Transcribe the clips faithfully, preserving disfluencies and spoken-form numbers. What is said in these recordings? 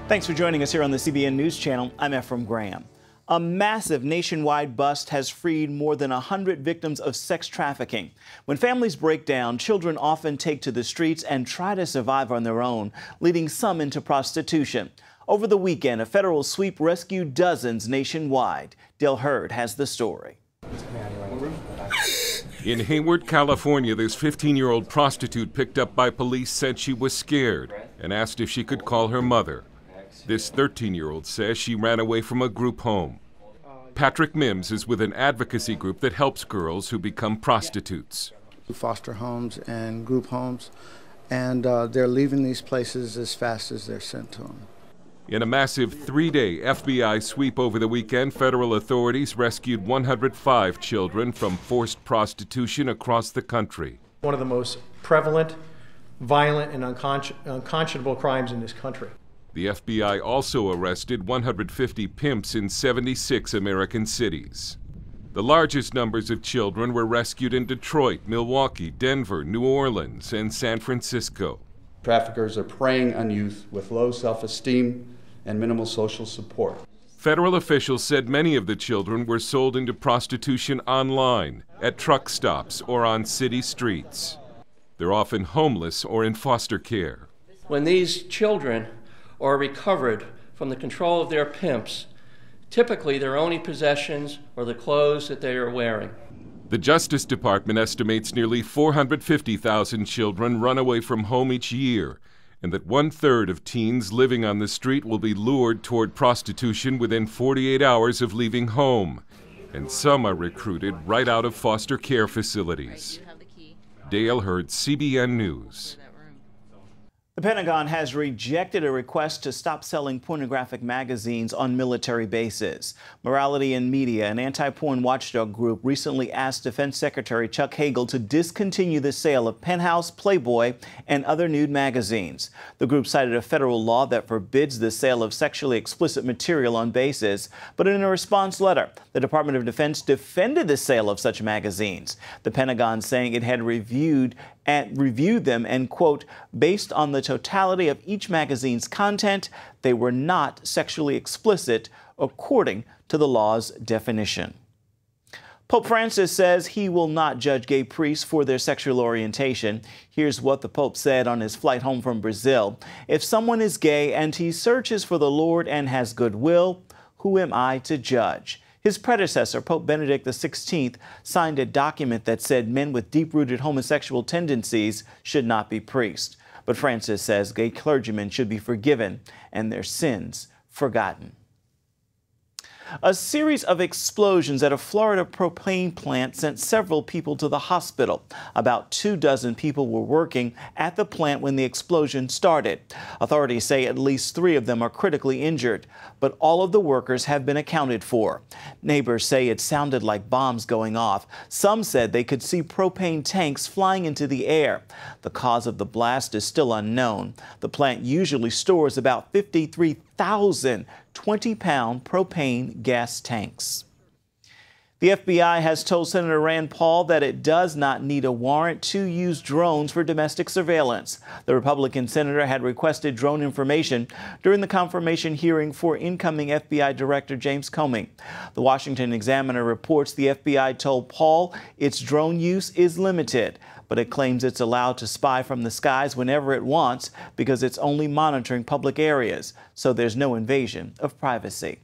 Thanks for joining us here on the C B N News Channel. I'm Ephraim Graham. A massive nationwide bust has freed more than one hundred victims of sex trafficking. When families break down, children often take to the streets and try to survive on their own, leading some into prostitution. Over the weekend, a federal sweep rescued dozens nationwide. Dale Hurd has the story. In Hayward, California, this fifteen-year-old prostitute picked up by police said she was scared and asked if she could call her mother. This thirteen-year-old says she ran away from a group home. Patrick Mims is with an advocacy group that helps girls who become prostitutes. Foster homes and group homes, and uh, they're leaving these places as fast as they're sent to them. In a massive three-day F B I sweep over the weekend, federal authorities rescued one hundred five children from forced prostitution across the country. One of the most prevalent, violent, and unconsci- unconscionable crimes in this country. The F B I also arrested one hundred fifty pimps in seventy-six American cities. The largest numbers of children were rescued in Detroit, Milwaukee, Denver, New Orleans, and San Francisco. Traffickers are preying on youth with low self-esteem and minimal social support. Federal officials said many of the children were sold into prostitution online, at truck stops, or on city streets. They're often homeless or in foster care. When these children are recovered from the control of their pimps, typically their only possessions are the clothes that they are wearing. The Justice Department estimates nearly four hundred fifty thousand children run away from home each year, and that one-third of teens living on the street will be lured toward prostitution within forty-eight hours of leaving home, and some are recruited right out of foster care facilities. Dale Hurd, C B N News. The Pentagon has rejected a request to stop selling pornographic magazines on military bases. Morality and Media, an anti-porn watchdog group, recently asked Defense Secretary Chuck Hagel to discontinue the sale of Penthouse, Playboy, and other nude magazines. The group cited a federal law that forbids the sale of sexually explicit material on bases. But in a response letter, the Department of Defense defended the sale of such magazines. The Pentagon saying it had reviewed and reviewed them and, quote, based on the totality of each magazine's content, they were not sexually explicit according to the law's definition. Pope Francis says he will not judge gay priests for their sexual orientation. Here's what the Pope said on his flight home from Brazil. If someone is gay and he searches for the Lord and has goodwill, who am I to judge? His predecessor, Pope Benedict the sixteenth, signed a document that said men with deep-rooted homosexual tendencies should not be priests. But Francis says gay clergymen should be forgiven and their sins forgotten. A series of explosions at a Florida propane plant sent several people to the hospital. About two dozen people were working at the plant when the explosion started. Authorities say at least three of them are critically injured, but all of the workers have been accounted for. Neighbors say it sounded like bombs going off. Some said they could see propane tanks flying into the air. The cause of the blast is still unknown. The plant usually stores about fifty-three thousand twenty-pound propane gas tanks. The F B I has told Senator Rand Paul that it does not need a warrant to use drones for domestic surveillance. The Republican senator had requested drone information during the confirmation hearing for incoming F B I Director James Comey. The Washington Examiner reports the F B I told Paul its drone use is limited, but it claims it's allowed to spy from the skies whenever it wants because it's only monitoring public areas, so there's no invasion of privacy.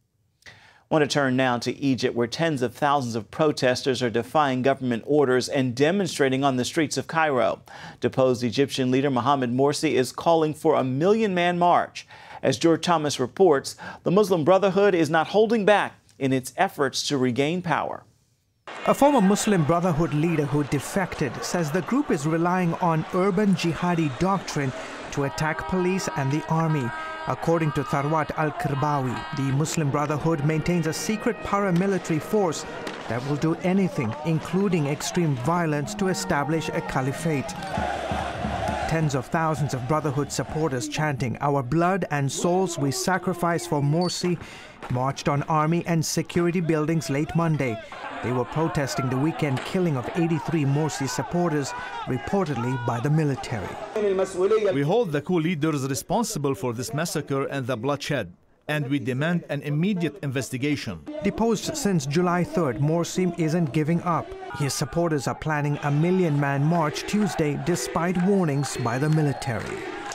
I want to turn now to Egypt, where tens of thousands of protesters are defying government orders and demonstrating on the streets of Cairo. Deposed Egyptian leader Mohamed Morsi is calling for a million-man march. As George Thomas reports, the Muslim Brotherhood is not holding back in its efforts to regain power. A former Muslim Brotherhood leader who defected says the group is relying on urban jihadi doctrine to attack police and the army. According to Tharwat al-Kirbawi, the Muslim Brotherhood maintains a secret paramilitary force that will do anything, including extreme violence, to establish a caliphate. Tens of thousands of Brotherhood supporters chanting, "Our blood and souls we sacrifice for Morsi," marched on army and security buildings late Monday. They were protesting the weekend killing of eighty-three Morsi supporters, reportedly by the military. We hold the coup leaders responsible for this massacre and the bloodshed, and we demand an immediate investigation. Deposed since July third, Morsi isn't giving up. His supporters are planning a million-man march Tuesday despite warnings by the military.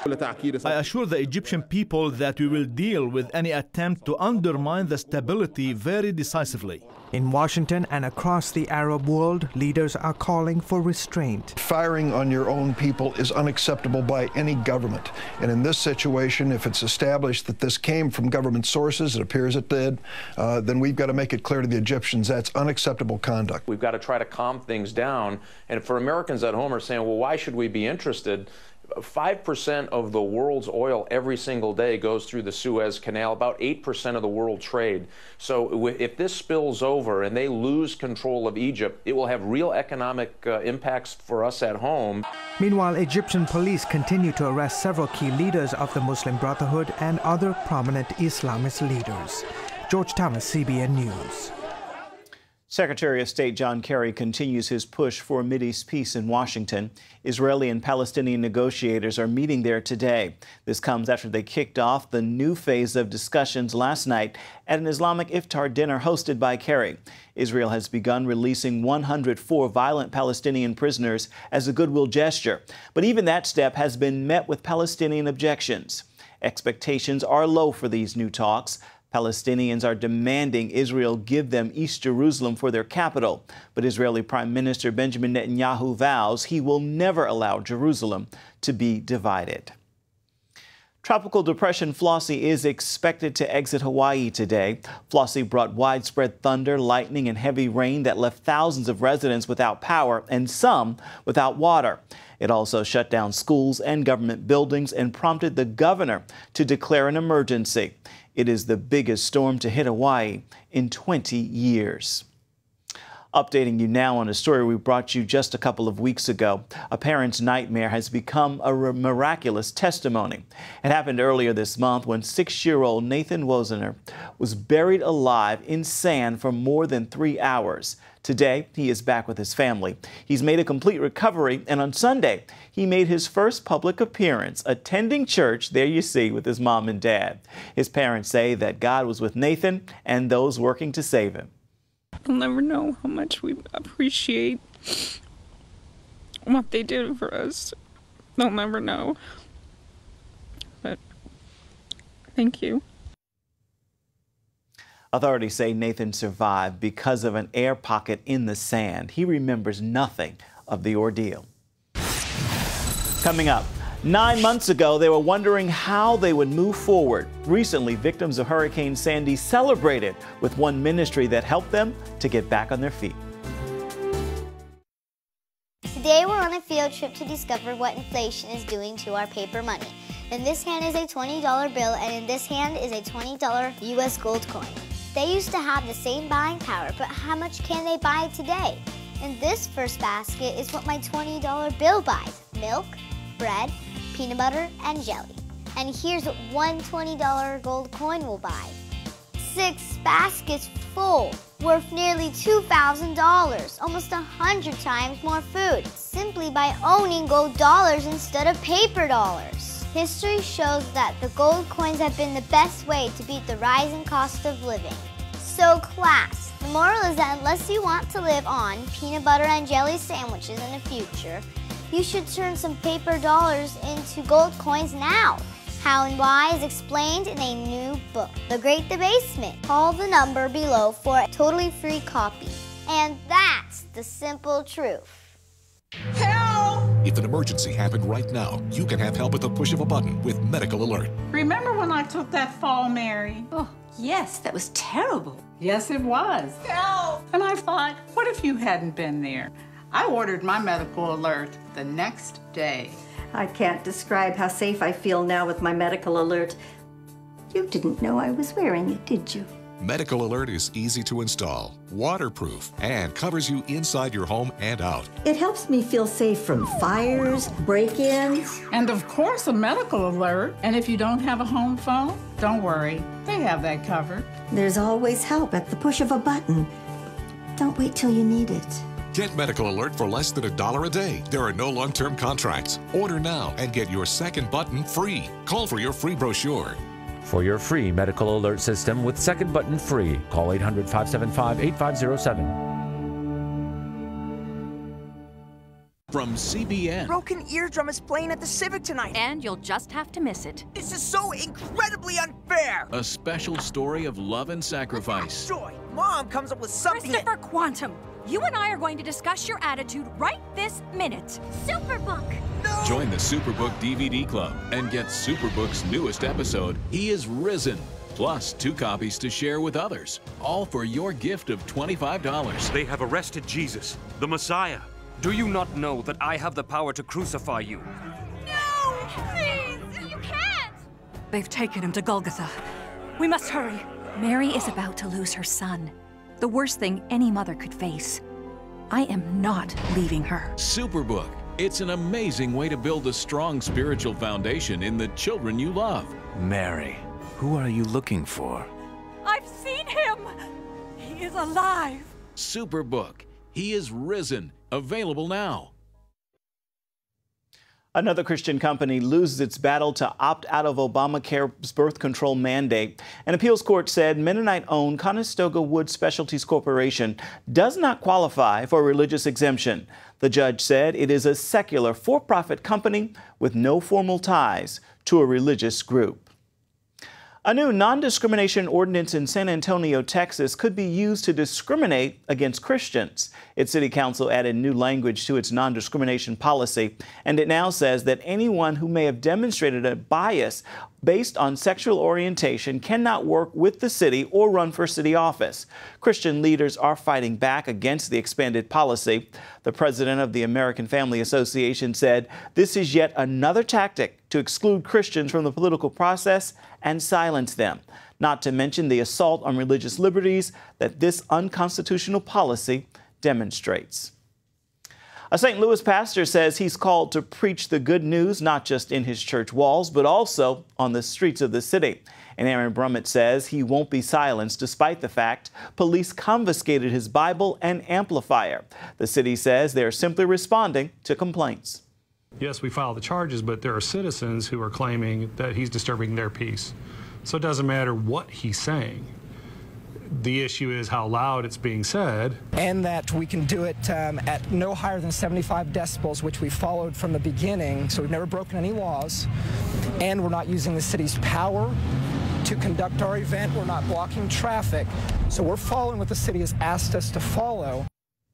I assure the Egyptian people that we will deal with any attempt to undermine the stability very decisively. In Washington and across the Arab world, leaders are calling for restraint. Firing on your own people is unacceptable by any government. And in this situation, if it's established that this came from government sources, it appears it did, uh, then we've got to make it clear to the Egyptians that's unacceptable conduct. We've got to try to calm things down. And for Americans at home are saying, well, why should we be interested? five percent of the world's oil every single day goes through the Suez Canal, about eight percent of the world trade. So if this spills over and they lose control of Egypt, it will have real economic uh, impacts for us at home. Meanwhile, Egyptian police continue to arrest several key leaders of the Muslim Brotherhood and other prominent Islamist leaders. George Thomas, C B N News. Secretary of State John Kerry continues his push for Mideast peace in Washington. Israeli and Palestinian negotiators are meeting there today. This comes after they kicked off the new phase of discussions last night at an Islamic iftar dinner hosted by Kerry. Israel has begun releasing one hundred four violent Palestinian prisoners as a goodwill gesture. But even that step has been met with Palestinian objections. Expectations are low for these new talks. Palestinians are demanding Israel give them East Jerusalem for their capital. But Israeli Prime Minister Benjamin Netanyahu vows he will never allow Jerusalem to be divided. Tropical depression Flossie is expected to exit Hawaii today. Flossie brought widespread thunder, lightning, and heavy rain that left thousands of residents without power and some without water. It also shut down schools and government buildings and prompted the governor to declare an emergency. It is the biggest storm to hit Hawaii in twenty years. Updating you now on a story we brought you just a couple of weeks ago. A parent's nightmare has become a miraculous testimony. It happened earlier this month when six-year-old Nathan Wozener was buried alive in sand for more than three hours. Today, he is back with his family. He's made a complete recovery, and on Sunday, he made his first public appearance, attending church, there you see, with his mom and dad. His parents say that God was with Nathan and those working to save him. I'll never know how much we appreciate what they did for us. They'll never know. But thank you. Authorities say Nathan survived because of an air pocket in the sand. He remembers nothing of the ordeal. Coming up, nine months ago, they were wondering how they would move forward. Recently, victims of Hurricane Sandy celebrated with one ministry that helped them to get back on their feet. Today, we're on a field trip to discover what inflation is doing to our paper money. In this hand is a twenty dollar bill, and in this hand is a twenty dollar U S gold coin. They used to have the same buying power, but how much can they buy today? In this first basket is what my twenty dollar bill buys: milk, bread, peanut butter, and jelly. And here's what one twenty dollar gold coin will buy: six baskets full, worth nearly two thousand dollars, almost a hundred times more food, simply by owning gold dollars instead of paper dollars. History shows that the gold coins have been the best way to beat the rising cost of living. So class, the moral is that unless you want to live on peanut butter and jelly sandwiches in the future, you should turn some paper dollars into gold coins now. How and why is explained in a new book, The Great Debasement. Call the number below for a totally free copy. And that's the simple truth. Help! If an emergency happened right now, you can have help at the push of a button with Medical Alert. Remember when I took that fall, Mary? Oh, yes, that was terrible. Yes, it was. Help! And I thought, what if you hadn't been there? I ordered my Medical Alert the next day. I can't describe how safe I feel now with my Medical Alert. You didn't know I was wearing it, did you? Medical Alert is easy to install, waterproof, and covers you inside your home and out. It helps me feel safe from fires, break-ins. And of course, a Medical Alert. And if you don't have a home phone, don't worry. They have that covered. There's always help at the push of a button. Don't wait till you need it. Get Medical Alert for less than a dollar a day. There are no long-term contracts. Order now and get your second button free. Call for your free brochure. For your free Medical Alert system with second button free, call eight hundred, five seven five, eight five zero seven. From C B N. Broken Eardrum is playing at the Civic tonight. And you'll just have to miss it. This is so incredibly unfair. A special story of love and sacrifice. Joy, Mom comes up with something. Christopher Quantum, you and I are going to discuss your attitude right this minute. Superbook. No. Join the Superbook D V D Club and get Superbook's newest episode, He is Risen. Plus two copies to share with others. All for your gift of twenty-five dollars. They have arrested Jesus, the Messiah. Do you not know that I have the power to crucify you? No! Please! You can't! They've taken him to Golgotha. We must hurry. Mary is about to lose her son. The worst thing any mother could face. I am not leaving her. Superbook. It's an amazing way to build a strong spiritual foundation in the children you love. Mary, who are you looking for? I've seen him! He is alive! Superbook. He is Risen. Available now. Another Christian company loses its battle to opt out of Obamacare's birth control mandate. An appeals court said Mennonite-owned Conestoga Wood Specialties Corporation does not qualify for a religious exemption. The judge said it is a secular for-profit company with no formal ties to a religious group. A new non-discrimination ordinance in San Antonio, Texas, could be used to discriminate against Christians. Its city council added new language to its non-discrimination policy, and it now says that anyone who may have demonstrated a bias based on sexual orientation cannot work with the city or run for city office. Christian leaders are fighting back against the expanded policy. The president of the American Family Association said this is yet another tactic to exclude Christians from the political process and silence them, not to mention the assault on religious liberties that this unconstitutional policy demonstrates. A Saint Louis pastor says he's called to preach the good news, not just in his church walls, but also on the streets of the city. And Aaron Brummett says he won't be silenced despite the fact police confiscated his Bible and amplifier. The city says they're simply responding to complaints. Yes, we filed the charges, but there are citizens who are claiming that he's disturbing their peace. So it doesn't matter what he's saying. The issue is how loud it's being said. And that we can do it um, at no higher than seventy-five decibels, which we followed from the beginning, so we've never broken any laws. And we're not using the city's power to conduct our event. We're not blocking traffic. So we're following what the city has asked us to follow.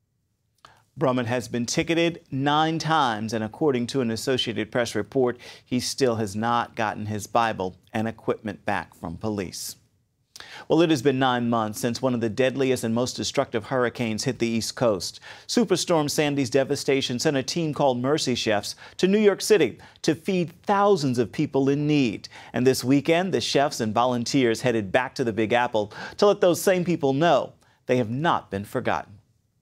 Brummett has been ticketed nine times, and according to an Associated Press report, he still has not gotten his Bible and equipment back from police. Well, it has been nine months since one of the deadliest and most destructive hurricanes hit the East Coast. Superstorm Sandy's devastation sent a team called Mercy Chefs to New York City to feed thousands of people in need. And this weekend, the chefs and volunteers headed back to the Big Apple to let those same people know they have not been forgotten.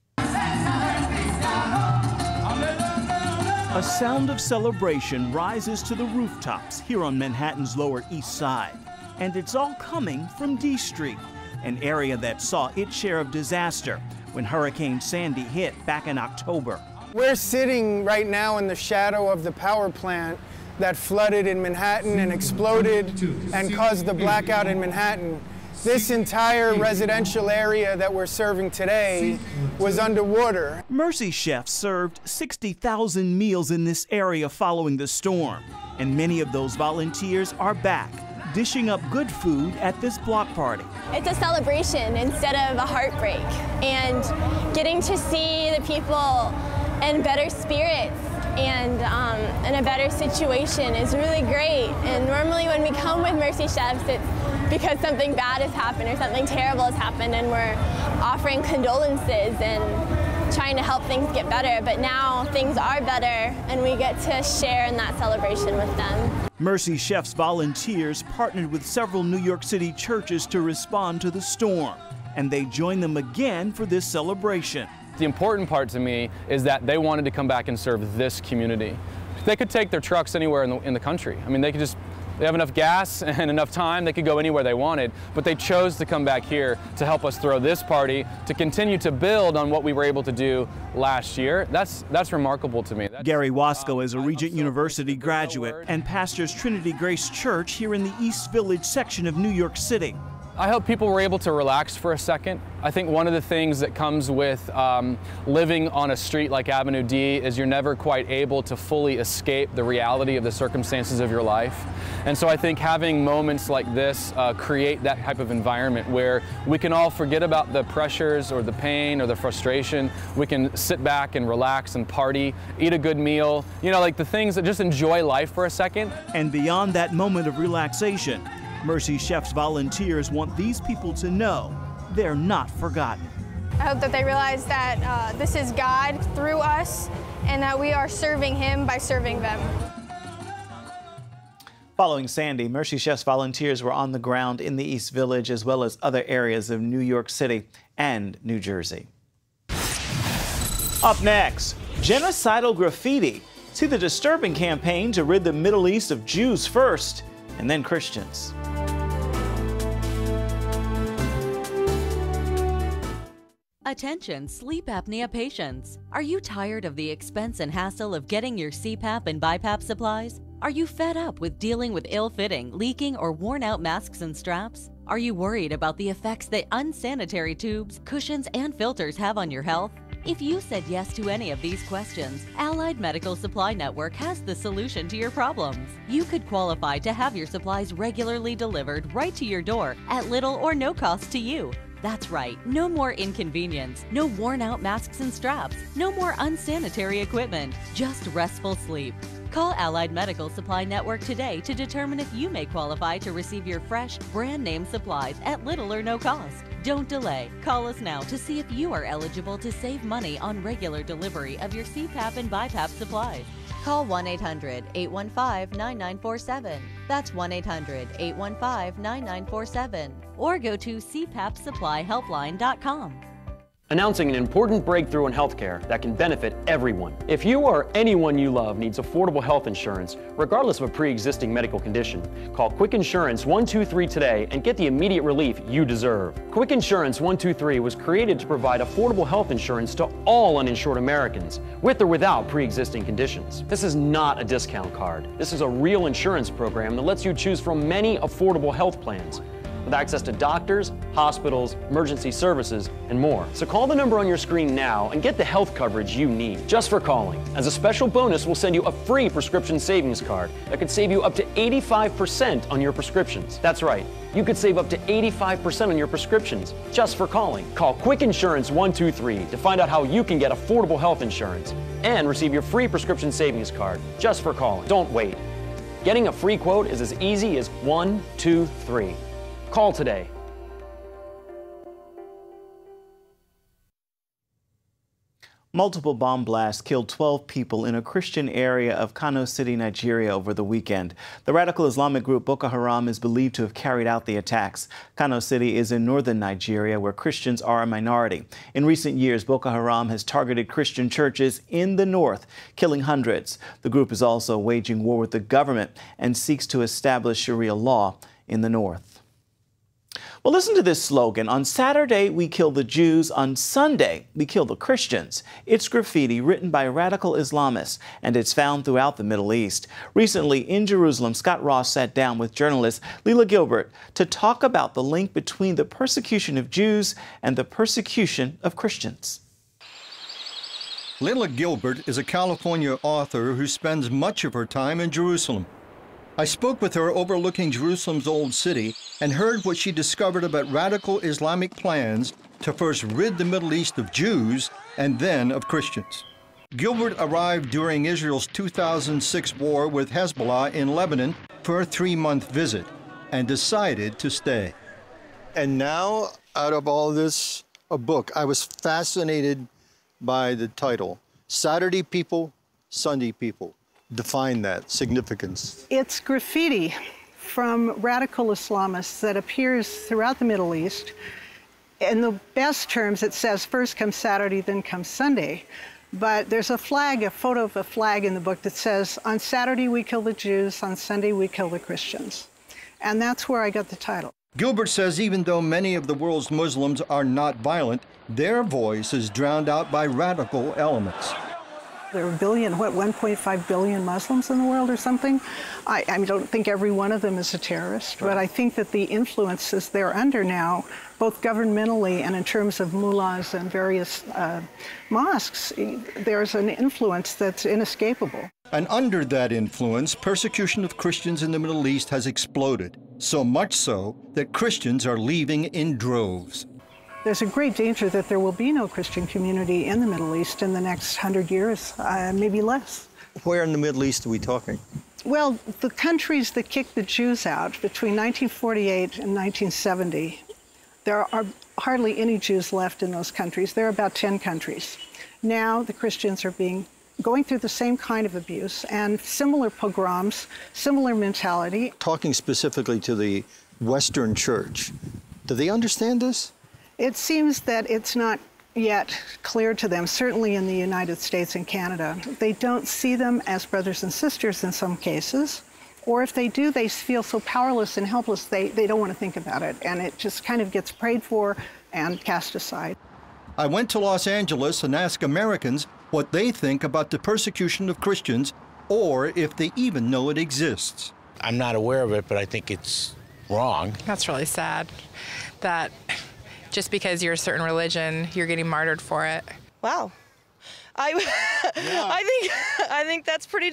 A sound of celebration rises to the rooftops here on Manhattan's Lower East Side. And it's all coming from D Street, an area that saw its share of disaster when Hurricane Sandy hit back in October. We're sitting right now in the shadow of the power plant that flooded in Manhattan and exploded and caused the blackout in Manhattan. This entire residential area that we're serving today was underwater. Mercy Chefs served sixty thousand meals in this area following the storm, and many of those volunteers are back, dishing up good food at this block party. It's a celebration instead of a heartbreak, and getting to see the people in better spirits and um, in a better situation is really great. And normally when we come with Mercy Chefs, it's because something bad has happened or something terrible has happened, and we're offering condolences and trying to help things get better. But now things are better, and we get to share in that celebration with them. Mercy Chefs volunteers partnered with several New York City churches to respond to the storm, and they joined them again for this celebration. The important part to me is that they wanted to come back and serve this community. They could take their trucks anywhere in the, in the country. I mean, they could just They have enough gas and enough time, they could go anywhere they wanted, but they chose to come back here to help us throw this party, to continue to build on what we were able to do last year. That's, that's remarkable to me. That's, Gary Wasco is a Regent University graduate and pastors Trinity Grace Church here in the East Village section of New York City. I hope people were able to relax for a second. I think one of the things that comes with um, living on a street like Avenue D is you're never quite able to fully escape the reality of the circumstances of your life. And so I think having moments like this uh, create that type of environment where we can all forget about the pressures or the pain or the frustration. We can sit back and relax and party, eat a good meal, you know, like the things that just enjoy life for a second. And beyond that moment of relaxation, Mercy Chef's volunteers want these people to know they're not forgotten. I hope that they realize that uh, this is God through us and that we are serving Him by serving them. Following Sandy, Mercy Chef's volunteers were on the ground in the East Village as well as other areas of New York City and New Jersey. Up next, genocidal graffiti. See the disturbing campaign to rid the Middle East of Jews first and then Christians. Attention sleep apnea patients. Are you tired of the expense and hassle of getting your C PAP and BiPAP supplies? Are you fed up with dealing with ill-fitting, leaking, or worn-out masks and straps? Are you worried about the effects that unsanitary tubes, cushions, and filters have on your health? If you said yes to any of these questions, Allied Medical Supply Network has the solution to your problems. You could qualify to have your supplies regularly delivered right to your door at little or no cost to you. That's right, no more inconvenience, no worn-out masks and straps, no more unsanitary equipment, just restful sleep. Call Allied Medical Supply Network today to determine if you may qualify to receive your fresh, brand-name supplies at little or no cost. Don't delay. Call us now to see if you are eligible to save money on regular delivery of your C PAP and BiPAP supplies. Call one eight hundred, eight one five, nine nine four seven. That's one eight hundred, eight one five, nine nine four seven. Or go to c pap supply helpline dot com. Announcing an important breakthrough in healthcare that can benefit everyone. If you or anyone you love needs affordable health insurance, regardless of a pre-existing medical condition, call Quick Insurance one two three today and get the immediate relief you deserve. Quick Insurance one two three was created to provide affordable health insurance to all uninsured Americans, with or without pre-existing conditions. This is not a discount card. This is a real insurance program that lets you choose from many affordable health plans, with access to doctors, hospitals, emergency services, and more. So call the number on your screen now and get the health coverage you need just for calling. As a special bonus, we'll send you a free prescription savings card that could save you up to eighty-five percent on your prescriptions. That's right, you could save up to eighty-five percent on your prescriptions just for calling. Call Quick Insurance one two three to find out how you can get affordable health insurance and receive your free prescription savings card just for calling. Don't wait. Getting a free quote is as easy as one, two, three. Call today. Multiple bomb blasts killed twelve people in a Christian area of Kano City, Nigeria over the weekend. The radical Islamic group Boko Haram is believed to have carried out the attacks. Kano City is in northern Nigeria, where Christians are a minority. In recent years, Boko Haram has targeted Christian churches in the north, killing hundreds. The group is also waging war with the government and seeks to establish Sharia law in the north. Well, listen to this slogan. On Saturday, we kill the Jews. On Sunday, we kill the Christians. It's graffiti written by radical Islamists, and it's found throughout the Middle East. Recently, in Jerusalem, Scott Ross sat down with journalist Leila Gilbert to talk about the link between the persecution of Jews and the persecution of Christians. Leila Gilbert is a California author who spends much of her time in Jerusalem. I spoke with her overlooking Jerusalem's old city and heard what she discovered about radical Islamic plans to first rid the Middle East of Jews and then of Christians. Gilbert arrived during Israel's two thousand six war with Hezbollah in Lebanon for a three-month visit and decided to stay. And now, out of all this, a book. I was fascinated by the title, Saturday People, Sunday People. Define that significance. It's graffiti from radical Islamists that appears throughout the Middle East. In the best terms, it says first comes Saturday, then comes Sunday. But there's a flag, a photo of a flag in the book that says, on Saturday we kill the Jews, on Sunday we kill the Christians. And that's where I got the title. Gilbert says even though many of the world's Muslims are not violent, their voice is drowned out by radical elements. There are a billion, what, one point five billion Muslims in the world or something? I, I don't think every one of them is a terrorist, but I think that the influences they're under now, both governmentally and in terms of mullahs and various uh, mosques, there's an influence that's inescapable. And under that influence, persecution of Christians in the Middle East has exploded, so much so that Christians are leaving in droves. There's a great danger that there will be no Christian community in the Middle East in the next hundred years, uh, maybe less. Where in the Middle East are we talking? Well, the countries that kicked the Jews out between nineteen forty-eight and nineteen seventy, there are hardly any Jews left in those countries. There are about ten countries. Now the Christians are being going through the same kind of abuse and similar pogroms, similar mentality. Talking specifically to the Western Church, do they understand this? It seems that it's not yet clear to them, certainly in the United States and Canada. They don't see them as brothers and sisters in some cases, or if they do, they feel so powerless and helpless, they, they don't want to think about it, and it just kind of gets prayed for and cast aside. I went to Los Angeles and asked Americans what they think about the persecution of Christians, or if they even know it exists. I'm not aware of it, but I think it's wrong. That's really sad, that just because you're a certain religion, you're getting martyred for it. Wow. I, yeah. I think I think that's pretty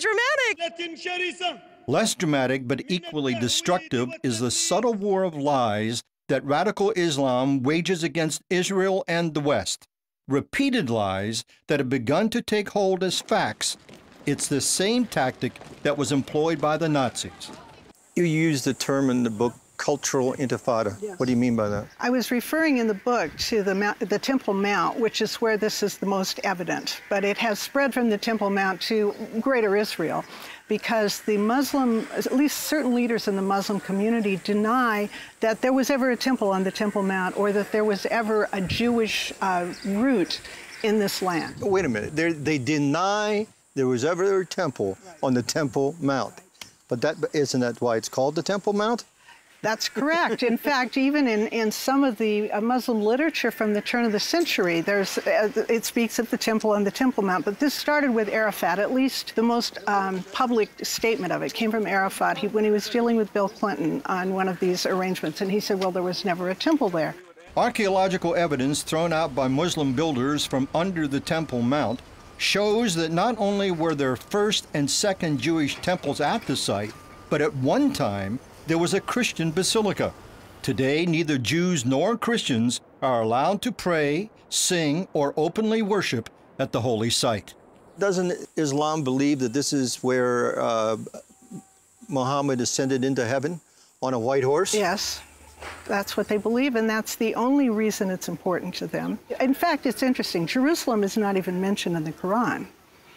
dramatic. Less dramatic but equally destructive is the subtle war of lies that radical Islam wages against Israel and the West. Repeated lies that have begun to take hold as facts. It's the same tactic that was employed by the Nazis. You use the term in the book, cultural intifada. Yes. What do you mean by that? I was referring in the book to the, Mount, the Temple Mount, which is where this is the most evident. But it has spread from the Temple Mount to Greater Israel because the Muslim, at least certain leaders in the Muslim community, deny that there was ever a temple on the Temple Mount or that there was ever a Jewish uh, root in this land. Wait a minute. They're, they deny there was ever a temple right. on the Temple Mount. But that, isn't that why it's called the Temple Mount? That's correct. In fact, even in, in some of the uh, Muslim literature from the turn of the century, there's, uh, it speaks of the temple on the Temple Mount. But this started with Arafat. At least the most um, public statement of it came from Arafat he, when he was dealing with Bill Clinton on one of these arrangements. And he said, well, there was never a temple there. Archaeological evidence thrown out by Muslim builders from under the Temple Mount shows that not only were there first and second Jewish temples at the site, but at one time, there was a Christian basilica. Today, neither Jews nor Christians are allowed to pray, sing, or openly worship at the holy site. Doesn't Islam believe that this is where uh, Muhammad ascended into heaven on a white horse? Yes, that's what they believe, and that's the only reason it's important to them. In fact, it's interesting. Jerusalem is not even mentioned in the Quran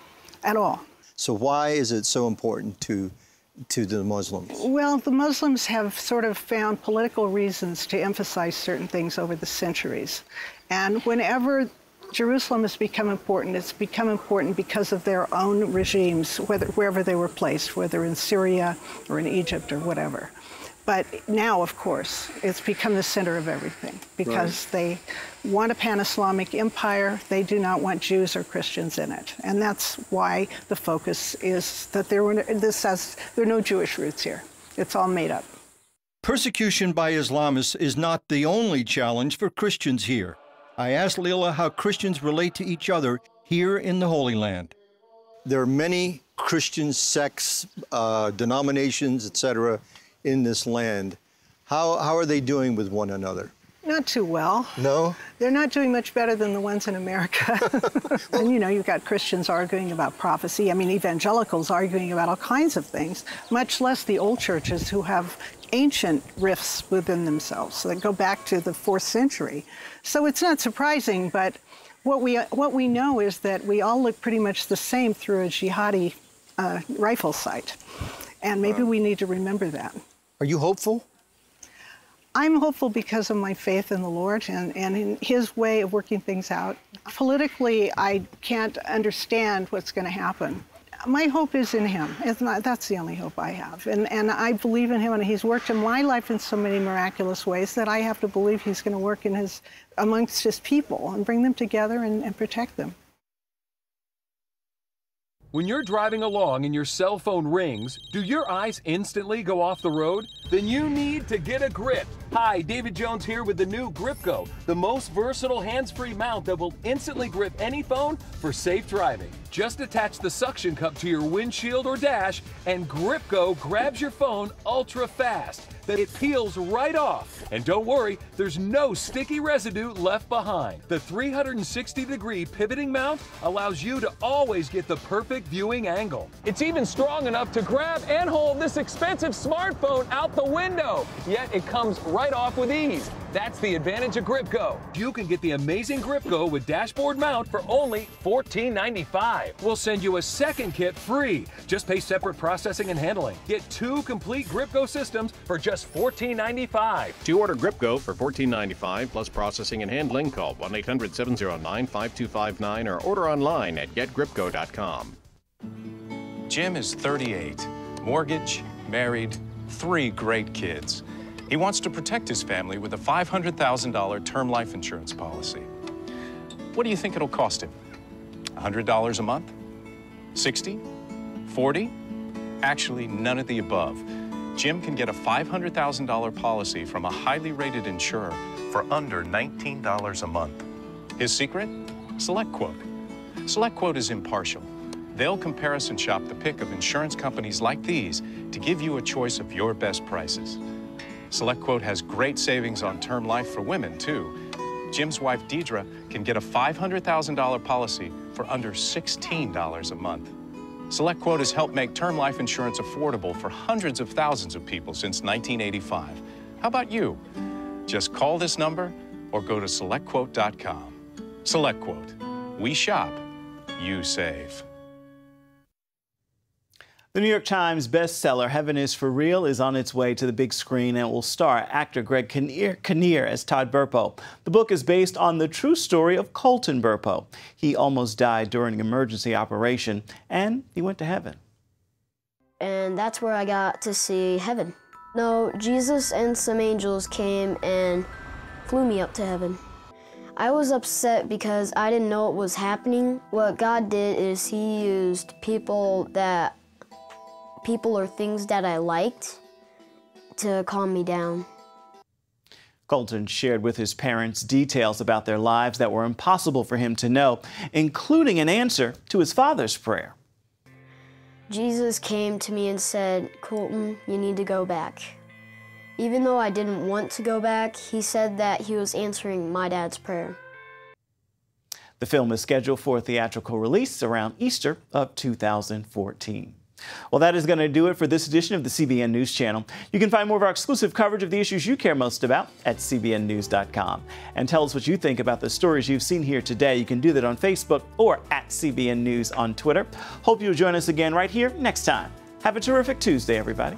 at all. So why is it so important to to the Muslims? Well, the Muslims have sort of found political reasons to emphasize certain things over the centuries. And whenever Jerusalem has become important, it's become important because of their own regimes, whether, wherever they were placed, whether in Syria or in Egypt or whatever. But now, of course, it's become the center of everything because right. they want a pan-Islamic empire. They do not want Jews or Christians in it. And that's why the focus is that there, were, this has, there are no Jewish roots here. It's all made up. Persecution by Islamists is not the only challenge for Christians here. I asked Leila how Christians relate to each other here in the Holy Land. There are many Christian sects, uh, denominations, et cetera, in this land. How, how are they doing with one another? Not too well. No? They're not doing much better than the ones in America. And, you know, you've got Christians arguing about prophecy. I mean, evangelicals arguing about all kinds of things, much less the old churches who have ancient rifts within themselves that go back to the fourth century. So it's not surprising, but what we, what we know is that we all look pretty much the same through a jihadi uh, rifle sight. And maybe we need to remember that. Are you hopeful? I'm hopeful because of my faith in the Lord and, and in His way of working things out. Politically, I can't understand what's going to happen. My hope is in Him. It's not, that's the only hope I have. And, and I believe in Him, and He's worked in my life in so many miraculous ways that I have to believe He's going to work in his, amongst His people and bring them together and, and protect them. When you're driving along and your cell phone rings, do your eyes instantly go off the road? Then you need to get a grip. Hi, David Jones here with the new GripGo, the most versatile hands-free mount that will instantly grip any phone for safe driving. Just attach the suction cup to your windshield or dash, and GripGo grabs your phone ultra fast. Then it peels right off. And don't worry, there's no sticky residue left behind. The three hundred sixty degree pivoting mount allows you to always get the perfect viewing angle. It's even strong enough to grab and hold this expensive smartphone out the window. Yet it comes right off with ease. That's the advantage of GripGo. You can get the amazing GripGo with dashboard mount for only fourteen ninety-five. We'll send you a second kit free. Just pay separate processing and handling. Get two complete GripGo systems for just fourteen ninety-five. To order GripGo for fourteen ninety-five plus processing and handling, call one eight hundred, seven oh nine, five two five nine or order online at get gripgo dot com. Jim is thirty-eight, mortgage, married, three great kids. He wants to protect his family with a five hundred thousand dollar term life insurance policy. What do you think it'll cost him? one hundred dollars a month? sixty? forty? Actually, none of the above. Jim can get a five hundred thousand dollar policy from a highly rated insurer for under nineteen dollars a month. His secret? SelectQuote. SelectQuote is impartial. They'll comparison shop the pick of insurance companies like these to give you a choice of your best prices. SelectQuote has great savings on term life for women, too. Jim's wife, Deidre, can get a five hundred thousand dollar policy for under sixteen dollars a month. SelectQuote has helped make term life insurance affordable for hundreds of thousands of people since nineteen eighty-five. How about you? Just call this number or go to select quote dot com. SelectQuote. We shop, you save. The New York Times bestseller Heaven is for Real is on its way to the big screen and will star actor Greg Kinnear, Kinnear as Todd Burpo. The book is based on the true story of Colton Burpo. He almost died during an emergency operation, and he went to heaven. And that's where I got to see heaven. No, Jesus and some angels came and flew me up to heaven. I was upset because I didn't know what was happening. What God did is He used people that people or things that I liked to calm me down. Colton shared with his parents details about their lives that were impossible for him to know, including an answer to his father's prayer. Jesus came to me and said, "Colton, you need to go back." Even though I didn't want to go back, He said that He was answering my dad's prayer. The film is scheduled for a theatrical release around Easter of two thousand fourteen. Well, that is going to do it for this edition of the C B N News Channel. You can find more of our exclusive coverage of the issues you care most about at C B N news dot com. And tell us what you think about the stories you've seen here today. You can do that on Facebook or at C B N News on Twitter. Hope you'll join us again right here next time. Have a terrific Tuesday, everybody.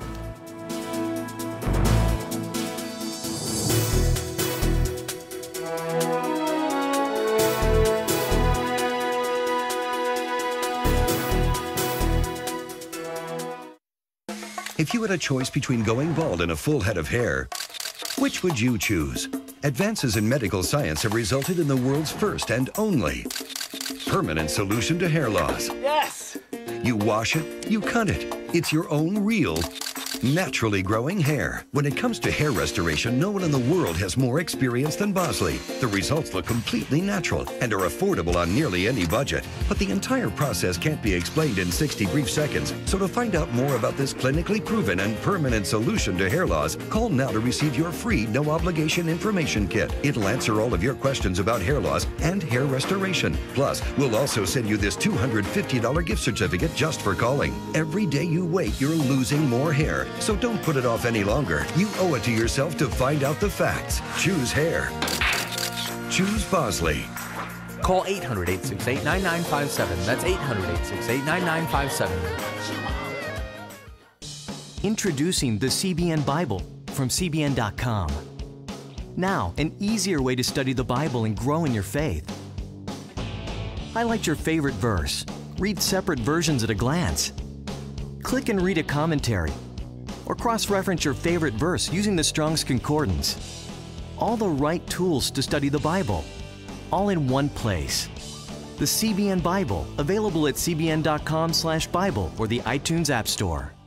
If you had a choice between going bald and a full head of hair, which would you choose? Advances in medical science have resulted in the world's first and only permanent solution to hair loss. Yes! You wash it, you cut it. It's your own real, naturally growing hair. When it comes to hair restoration, no one in the world has more experience than Bosley. The results look completely natural and are affordable on nearly any budget. But the entire process can't be explained in sixty brief seconds. So to find out more about this clinically proven and permanent solution to hair loss, call now to receive your free no-obligation information kit. It'll answer all of your questions about hair loss and hair restoration. Plus, we'll also send you this two hundred fifty dollar gift certificate just for calling. Every day you wait, you're losing more hair. So don't put it off any longer. You owe it to yourself to find out the facts. Choose hair. Choose Bosley. Call eight hundred, eight six eight, nine nine five seven. That's eight hundred, eight six eight, nine nine five seven. Introducing the C B N Bible from C B N dot com. Now, an easier way to study the Bible and grow in your faith. Highlight your favorite verse. Read separate versions at a glance. Click and read a commentary. Or cross-reference your favorite verse using the Strong's Concordance. All the right tools to study the Bible, all in one place. The C B N Bible, available at c b n dot com slash Bible or the iTunes App Store.